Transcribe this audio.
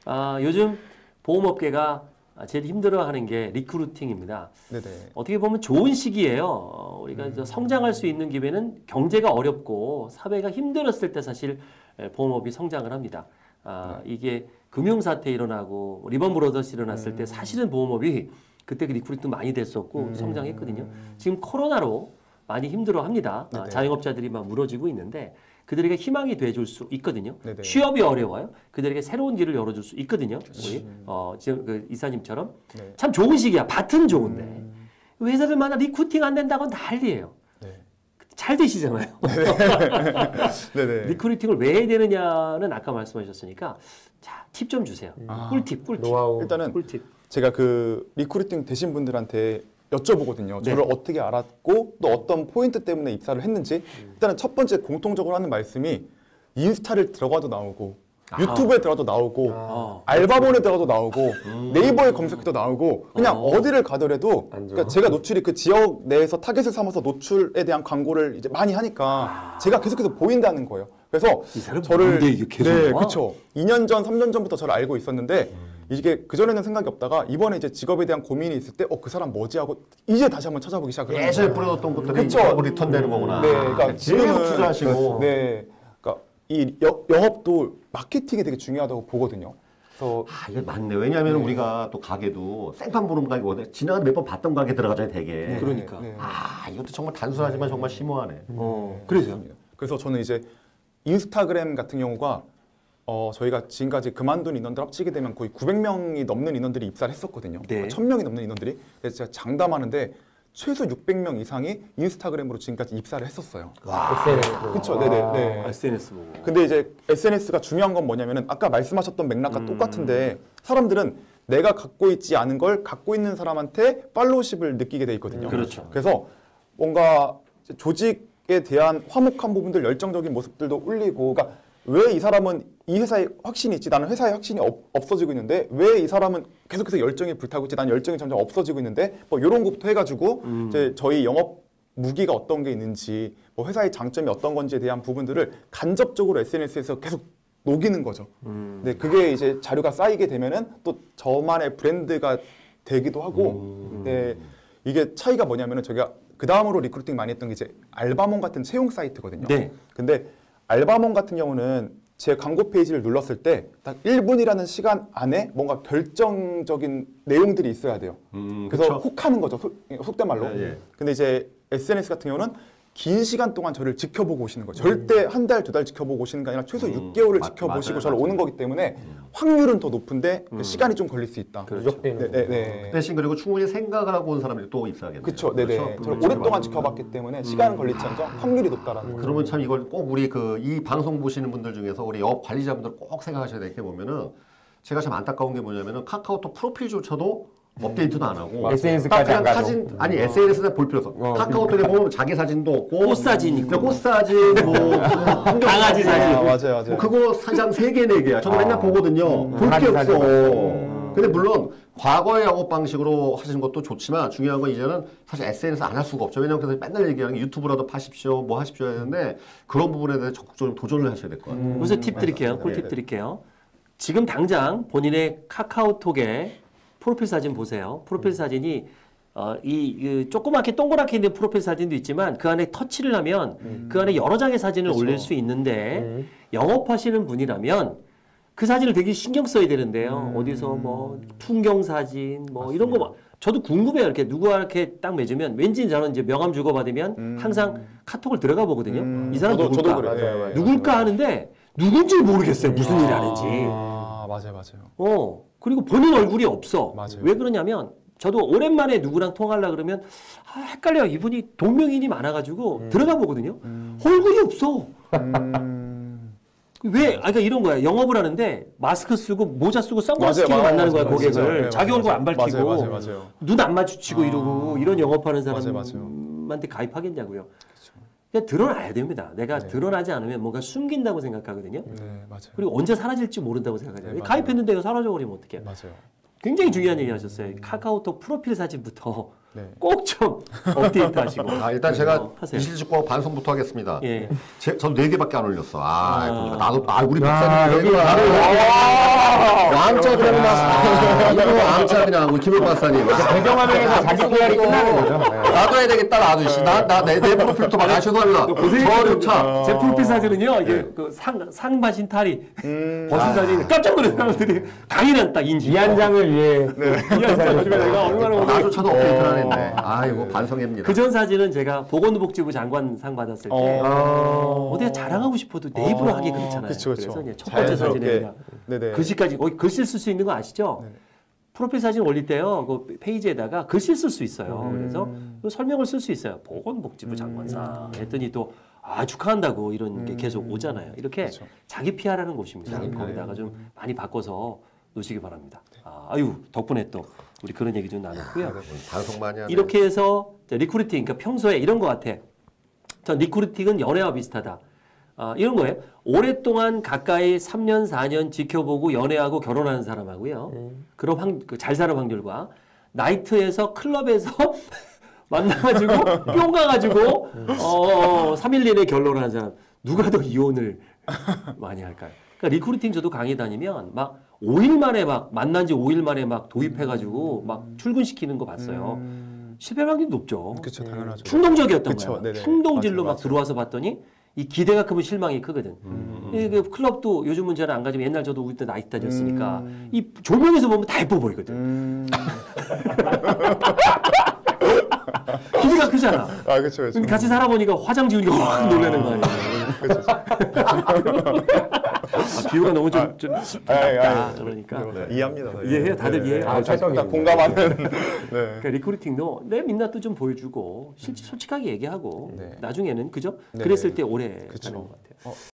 요즘 보험업계가 제일 힘들어하는 게 리크루팅입니다. 네네. 어떻게 보면 좋은 시기예요. 우리가 성장할 수 있는 기회는 경제가 어렵고 사회가 힘들었을 때 사실 보험업이 성장을 합니다. 이게 금융사태 일어나고 리번 브로더스 일어났을 때 사실은 보험업이 그때 그 리크루팅 많이 됐었고 성장했거든요. 지금 코로나로 많이 힘들어합니다. 자영업자들이 막 무너지고 있는데 그들에게 희망이 돼줄 수 있거든요. 네네. 취업이 어려워요. 그들에게 새로운 길을 열어줄 수 있거든요. 우리 지금 그 이사님처럼 네. 참 좋은 시기야. 밭은 좋은데 회사들마다 리크루팅 안 된다고 난리예요. 네. 잘 되시잖아요. 네네. 리크루팅을 왜 해야 되느냐는 아까 말씀하셨으니까 자, 팁 좀 주세요. 꿀팁. 노하우. 일단은 꿀팁. 제가 그 리크루팅 되신 분들한테 여쭤보거든요. 네. 저를 어떻게 알았고 또 어떤 포인트 때문에 입사를 했는지. 일단은 첫 번째 공통적으로 하는 말씀이 인스타를 들어가도 나오고 유튜브에 들어가도 나오고 알바몬에 들어가도 나오고 네이버에 검색해도 나오고 그냥 어디를 가더라도 그러니까 제가 노출이 그 지역 내에서 타겟을 삼아서 노출에 대한 광고를 이제 많이 하니까 제가 계속해서 보인다는 거예요. 그래서 이 사람 저를 뭔데 이게 계속 네, 나와? 그렇죠. 2년 전, 3년 전부터 저를 알고 있었는데 이게 그전에는 생각이 없다가 이번에 이제 직업에 대한 고민이 있을 때 그 사람 뭐지 하고 이제 다시 한번 찾아보기 시작을 하는 예전에 거예요. 뿌려뒀던 것들이 그쵸. 이제 리턴되는 거구나. 네, 그러니까 계속 지금은 투자하시고. 네, 그러니까 이 영업도 마케팅이 되게 중요하다고 보거든요. 그래서 이게 맞네. 왜냐하면 우리가 또 가게도 생판 보는 가게 원래 지나가다 몇 번 봤던 가게 들어가잖아요, 되게. 그러니까. 네. 이것도 정말 단순하지만 정말 심오하네. 그래서요. 그래서 저는 이제 인스타그램 같은 경우가 저희가 지금까지 그만둔 인원들 합치게 되면 거의 900명이 넘는 인원들이 입사를 했었거든요. 네. 1000명이 넘는 인원들이. 그래서 제가 장담하는데 최소 600명 이상이 인스타그램으로 지금까지 입사를 했었어요. 그렇죠. 네네. 네. SNS 보고. 근데 이제 SNS가 중요한 건 뭐냐면은 아까 말씀하셨던 맥락과 똑같은데 사람들은 내가 갖고 있지 않은 걸 갖고 있는 사람한테 팔로우십을 느끼게 돼 있거든요. 그렇죠. 그래서 뭔가 조직에 대한 화목한 부분들, 열정적인 모습들도 울리고, 그러니까 왜 이 사람은 이 회사에 확신이 있지, 나는 회사에 확신이 없어지고 있는데 왜 이 사람은 계속해서 열정이 불타고 있지, 난 열정이 점점 없어지고 있는데 뭐 이런 것부터 해가지고 이제 저희 영업 무기가 어떤 게 있는지, 뭐 회사의 장점이 어떤 건지에 대한 부분들을 간접적으로 SNS에서 계속 녹이는 거죠. 근데 그게 이제 자료가 쌓이게 되면은 또 저만의 브랜드가 되기도 하고, 근데 이게 차이가 뭐냐면은 저희가 그 다음으로 리크루팅 많이 했던 게 이제 알바몬 같은 채용 사이트거든요. 네. 근데 알바몬 같은 경우는 제 광고 페이지를 눌렀을 때 딱 1분이라는 시간 안에 뭔가 결정적인 내용들이 있어야 돼요. 그래서 그쵸? 혹하는 거죠. 속된 말로. 예. 근데 이제 SNS 같은 경우는 긴 시간 동안 저를 지켜보고 오시는 거예요. 절대 한 달, 두 달 지켜보고 오시는 게 아니라 최소 6개월을 지켜보시고 맞아요, 저를 맞아요. 오는 거기 때문에 확률은 더 높은데 시간이 좀 걸릴 수 있다. 그렇죠. 네. 대신 그리고 충분히 생각을 하고 온 사람들이 또 있어야겠네요. 그렇죠. 네네. 저를 오랫동안 지켜봤기 때문에 시간은 걸릴지언정 확률이 높다라는 거죠. 그러면 참 이걸 꼭 우리 이 방송 보시는 분들 중에서 우리 영업 관리자분들 꼭 생각하셔야 될 게 보면은 제가 참 안타까운 게 뭐냐면은 카카오톡 프로필조차도 업데이트도 안 하고 SNS까지 안 그냥 가고. 사진 SNS에 볼 필요 없어. 카카오톡에 보면 자기 사진도 없고 꽃 사진 있고. 꽃 사진 뭐 강아지 사진. 맞아요. 뭐 그거 사진 3개, 4개야. 저도 맨날 보거든요. 볼 게 강아지 없어. 사진. 근데 물론 과거의 영업 방식으로 하시는 것도 좋지만 중요한 건 이제는 사실 SNS 안 할 수가 없죠. 왜냐면 그래서 맨날 얘기하는 게 유튜브라도 파십시오, 뭐 하십시오 하는데 그런 부분에 대해 적극적으로 도전을 하셔야 될 것 같아요. 무슨 팁 드릴게요. 꿀팁 네. 드릴게요. 지금 당장 본인의 카카오톡에 프로필 사진 보세요. 프로필 사진이 이 조그맣게 동그랗게 있는 프로필 사진도 있지만 그 안에 터치를 하면 그 안에 여러 장의 사진을 올릴 수 있는데 영업하시는 분이라면 그 사진을 되게 신경 써야 되는데요. 어디서 뭐 풍경 사진 뭐 이런 거 저도 궁금해요. 이렇게 누구와 이렇게 딱 맺으면 왠지 저는 이제 명함 주고받으면 항상 카톡을 들어가 보거든요. 이 사람 저도 누굴까? 그래요. 누굴까 하는데 누군지 모르겠어요. 무슨 일을 하는지. 맞아요. 그리고 본인 얼굴이 없어. 맞아요. 왜 그러냐면 저도 오랜만에 누구랑 통화하려 그러면 헷갈려요. 이분이 동명이인이 많아가지고 들어가 보거든요. 얼굴이 없어. 왜? 그러니까 이런 거야. 영업을 하는데 마스크 쓰고 모자 쓰고 선글라스 끼고 만나는 거야, 고객을. 네, 자기 얼굴 안 밝히고 맞아요. 눈 안 마주치고 이러고 이런 영업하는 맞아요. 사람한테 가입하겠냐고요. 그냥 드러나야 됩니다. 내가 드러나지 않으면 뭔가 숨긴다고 생각하거든요. 네, 맞아요. 그리고 언제 사라질지 모른다고 생각하잖아요. 네, 맞아요. 가입했는데 이거 사라져버리면 어떡해요. 맞아요. 굉장히 중요한 얘기 하셨어요. 카카오톡 프로필 사진부터 네. 꼭 좀 업데이트 하시고. 일단 제가 하세요. 이실직고 반성부터 하겠습니다. 예. 저도 4개밖에 안 올렸어. 그러니까 나도 우리 박사님 여기 나는 진짜 그냥 막 이거 암차 그냥 우리 김용 박사님. 배경화면에서 자기 PR이 끝나는 거죠. 네. 놔둬야 되겠다 나도 씨. 나내 프로필도 막 죄송합니다. 저조차 제 프로필 사진은요, 이게 그 상반신 탈이 벗은 사진 깜짝 놀란 사람들이 강인한 딱 인지. 이 한 장을 위해 이 한장 내가 얼마나 나조차도 업데이트를 안 했네. 아 이거 반성입니다. 그 전 사진은 제가 보건복지부 장관상 받았을 때 어디가 자랑하고 싶어도 내 입으로 하기 그렇잖아요. 그쵸, 그쵸. 그래서 이제 첫 번째 사진에 그냥 네네. 글씨까지 글씨 쓸 수 있는 거 아시죠? 프로필 사진 올릴 때요, 그 페이지에다가 글씨 쓸 수 있어요. 그래서 그 설명을 쓸 수 있어요. 보건복지부 장관상 했더니 또 축하한다고 이런 게 계속 오잖아요. 이렇게 그쵸. 자기 PR하는 곳입니다. 거기다가 좀 많이 바꿔서 놓으시기 바랍니다. 아유 덕분에 또 우리 그런 얘기 좀 나눴고요. 반성 많이 하네. 이렇게 해서 리크루팅, 그러니까 평소에 이런 것 같아. 전 리크루팅은 연애와 비슷하다. 이런 거예요. 오랫동안 가까이 3년, 4년 지켜보고 연애하고 결혼하는 사람하고요. 그런 잘 사는 확률과 나이트에서 클럽에서 만나가지고 뿅 가가지고 3일 내내 결혼하는 사람 누가 더 이혼을 많이 할까요? 그러니까 리크루팅 저도 강의 다니면 막 5일 만에 막 만난 지 5일 만에 막 도입해가지고 막 출근시키는 거 봤어요. 실패 확률이 높죠. 그렇죠, 당연하죠. 충동적이었던 그쵸, 거야. 네네. 충동질로 맞아요, 막 들어와서 봤더니 이 기대가 크면 실망이 크거든. 그 클럽도 요즘은 잘 안 가지만 옛날 저도 우리 때 나이트 다녔으니까 이 조명에서 보면 다 예뻐 보이거든. 기대가 크잖아. 아, 그렇죠, 그렇죠. 같이 살아보니까 화장 지우니까 확 놀라는 거 아니야. 비유가 너무 좀 작다. 그러니까 이해합니다. 이해해요. 다들 이해해요. 아, 찰떡이 공감하는. 네. 그러니까 리크루팅도 내 민낯도 좀 보여주고 솔직하게 얘기하고 네. 나중에는 그죠? 네. 그랬을 때 오래 그쵸. 가는 것 같아요.